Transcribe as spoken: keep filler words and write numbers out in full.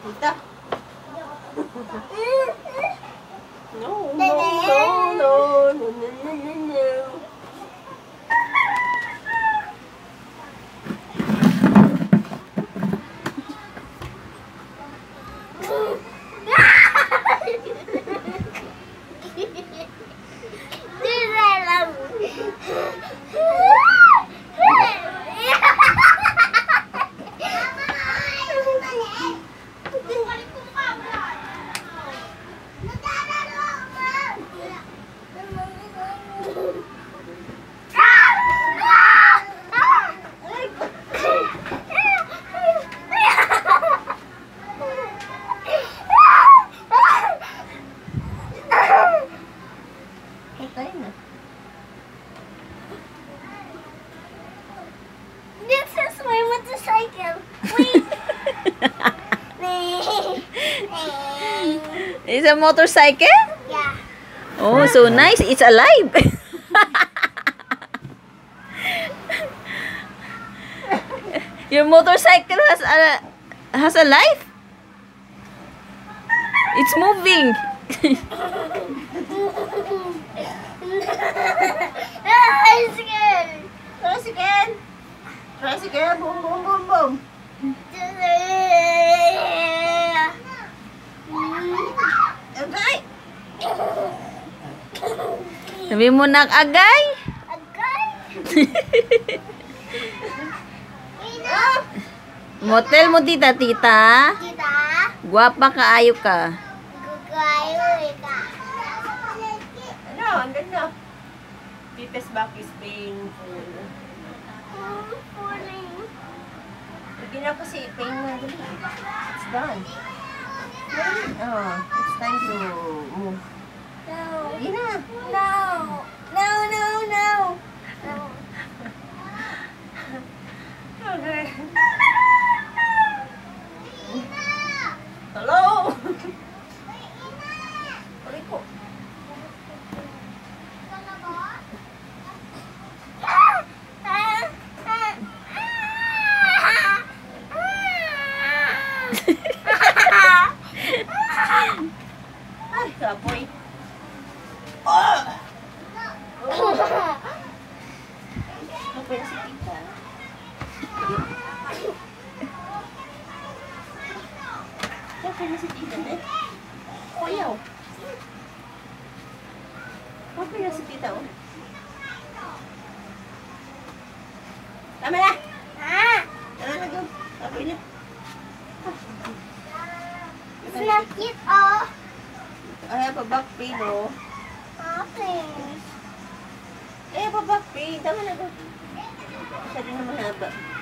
Tita. No, no, no, no, no, no, no, no, no. This is my motorcycle. Wait. It's a motorcycle? Yeah. Oh, so nice. It's alive. Your motorcycle has a has a life? It's moving. I'm scared. Tricycle. Tricycle. Boom, boom, boom, boom. Agay. Sabi mo na agay. Agay. Ah. Motel mo tita, tita. Kita. Guwapa kaayo ka. Gugayo ka. Ano, ang ganda. Tita's back is painful. Lagyan na kasi pain mo. It's done. Oh, it's time to move. No. Lagyan na. No. No, no, no. No. Okay. Hello? Uli ko. Ay, kapoy. Oh! Kapoy na si tita. Kapoy na si tita, eh. Kuyaw. Kapoy na si tita, oh. Tama na! Ah, Tama na, go. Kapoy na. it's not cute, oh. I have a back pain, oh. Okay. I have a back pain. Tama na, go. Masyado na mahaba.